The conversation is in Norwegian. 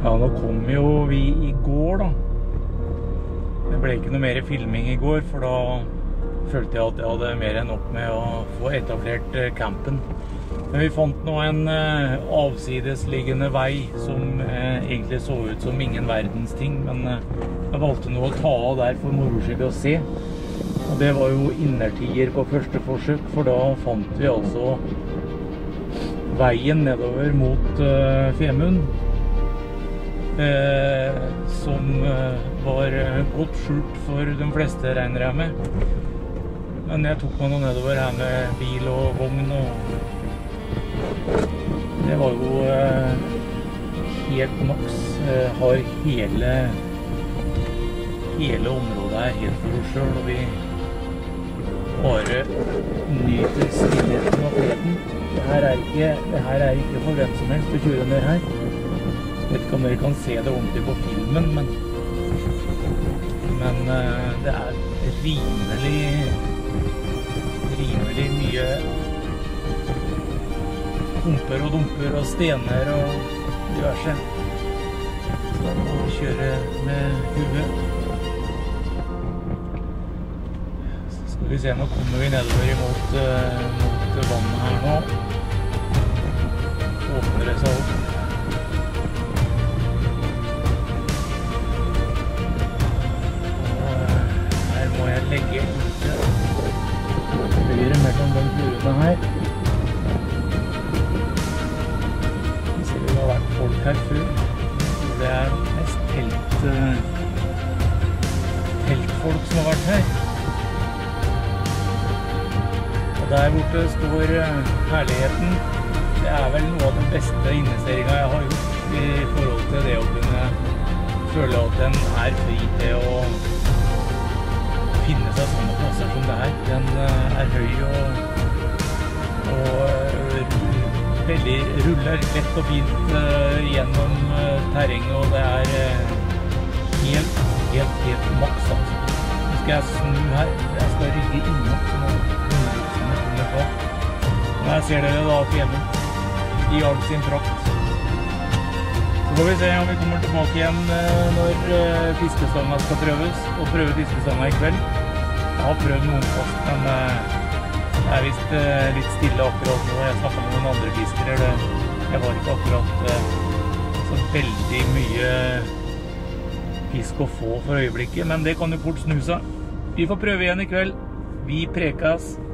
Ja, nå kom jo vi I går da. Det ble ikke noe mer filming I går, for da følte jeg at jeg hadde mer enn nok med å få etablert campen. Men vi fant nå en avsidesliggende vei som egentlig så ut som ingen verdens ting, men jeg valgte nå å ta av der for moro skyld å se. Og det var jo innertier på første forsøk, for da fant vi altså veien nedover mot Femund, som var godt skjult for de fleste regner jeg med. Men jeg tok meg nå nedover her med bil og vogn, og det var jo helt maks. Har hele området her helt for oss selv, og vi bare nyter stillheten og freden. Det her er ikke for hvem som helst å kjøre ned her. Jeg vet ikke om dere kan se det ordentlig på filmen, men det er rimelig mye humper og dumper og stener og diverse. Så da må vi kjøre med huet. Så skal vi se, nå kommer vi nedover mot vannet her nå. Åpner det seg opp. Og her må jeg legge høyre mellom de furene her. Det har vært folk her før. Det er mest teltfolk som har vært her. Og der borte står herligheten. Det er vel noe av den beste investeringen jeg har gjort I forhold til det å kunne føle at den er fri til å finne seg sånne plasser som det her. Den er høy og veldig ruller lett og fint gjennom terrenget, og det er helt maks altså. Nå skal jeg snu her, jeg skal rygge innom så nå kommer på. Og her ser dere da Femund I all sin prakt. Så får vi se om vi kommer tilbake igjen når fiskestanga skal prøves, og prøve fiskestanga I kveld. Jeg har prøvd noen fast, men det er vist litt stille akkurat nå. Jeg snakket med noen andre fiskere. Jeg var ikke akkurat så veldig mye fisk å få for øyeblikket, men det kan jo fort snu seg. Vi får prøve igjen I kveld. Vi prekas.